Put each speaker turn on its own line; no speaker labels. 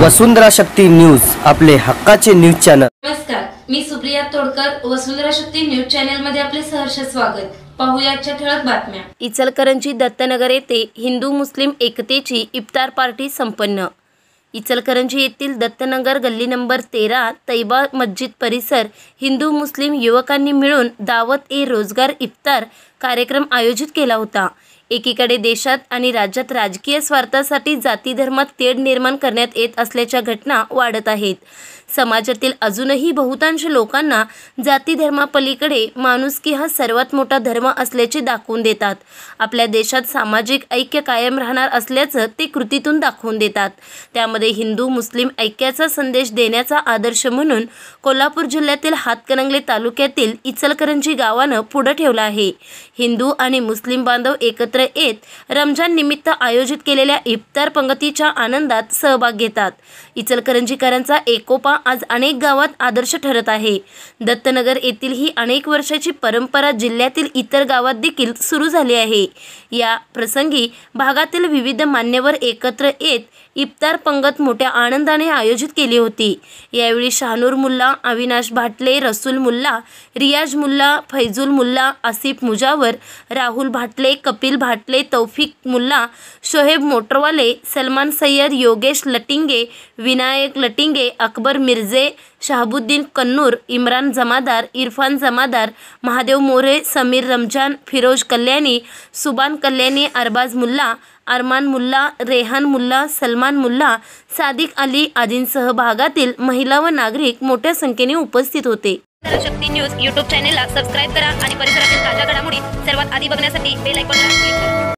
वसुंधरा Shakti news, आपले हक्काचे news channel.
नमस्कार, मी सुप्रिया तोडकर, वसुंधरा शक्ती न्यूज चॅनल मध्ये आपले सहर्ष स्वागत। पाहूया आजच्या ठळक बातम्या। इचलकरंजी दत्तनगर येथे हिंदू मुस्लिम एकतेची इफ्तार पार्टी संपन्न। इचलकरंजी येथील दत्तनगर गल्ली नंबर 13 तैबा मस्जिद परिसर हिंदू मुस्लिम युवकांनी मिळून दावत-ए-रोजगार इफ्तार कार्यक्रम आयोजित केला होता। एकीकडे देशात आणि राज्यात राजकीय स्वार्थासाठी जाती धर्मात तेढ निर्माण करण्यात येत असल्याच्या घटना वाढत आहेत। समाजातील अजूनही बहुतांश लोकांना जाती धर्मापलीकडे माणुसकी हा सर्वात मोठा धर्म असल्याचे दाखवून देतात। आपल्या देशात सामाजिक ऐक्य कायम राहणार असल्याचं ते कृतीतून दाखवून देतात। त्यामध्ये हिंदू मुस्लिम ऐक्याचा संदेश देण्याचा आदर्श म्हणून कोल्हापूर जिल्ह्यातील हातकणंगले तालुक्यातील इचलकरंजी गावानं पुढे ठेवला आहे। हिंदू आणि मुस्लिम बांधव एकत्र येत रमजान निमित्त आयोजित केलेल्या इफ्तार पंगतीच्या आनंदात सहभाग घेतात। इचलकरंजीकरांचा एकोपा आज अनेक गावात आदर्श ठरत आहे। दत्तनगर येथील ही अनेक वर्षाची परंपरा जिल्ह्यातील इतर गावात देखील सुरू झाली आहे। या प्रसंगी भागातील विविध मान्यवर एकत्र येत इफ्तार पंगत मोठ्या आनंदाने आयोजित केली होती। यावेळी शाहनूर मुल्ला, अविनाश भाटले, रसूल मुल्ला, रियाज मुल्ला, फैजुल मुल्ला, आसिफ मुजावर, राहुल भाटले, कपिल भाटले, तौफिक मुल्ला, शोहेब मोटरवाले, सलमान सय्यद, योगेश लटिंगे, विनायक लटिंगे, अकबर मिर्जे, शहाबुद्दीन कन्नूर, इम्रान जमादार, इरफान जमादार, महादेव मोरे, समीर रमजान, फिरोज कल्याणी, सुबान कल्याणी, अरबाज मुल्ला, अरमान मुल्ला, रेहान मुल्ला, सलमान मुल्ला, सादिक अली आदींसह भागातील महिला व नागरिक मोठ्या संख्येने उपस्थित होते। शक्ती न्यूज यूट्यूब चॅनेलला सबस्क्राइब करा आणि परिसरातील ताज्या घडामोडी सर्वात आधी बघण्यासाठी बेल आयकॉनला क्लिक करा।